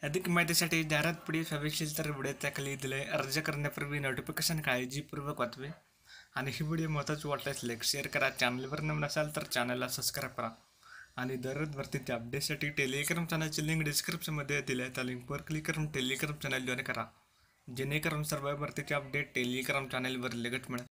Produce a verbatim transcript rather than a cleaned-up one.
अधिक माहितीसाठी जाहिरात पुढे हवेशील तर व्हिडिओच्या खाली दिले अर्ज करण्यापूर्वी नोटिफिकेशन काळजीपूर्वक वाचवे आणि ही व्हिडिओ महत्त्वाची वाटल्यास लाईक शेअर करा. चॅनलवर नवीन असाल तर चॅनलला सबस्क्राईब करा आणि दररोज भरतीच्या अपडेटसाठी टेलिग्राम चॅनलची लिंक डिस्क्रिप्शनमध्ये दिली आहे. त्या लिंकवर क्लिक करून टेलिग्राम चॅनल जॉईन करा जेणेकरून सर्व भरतीचे अपडेट टेलिग्राम चॅनलवर लगेच मिळेल.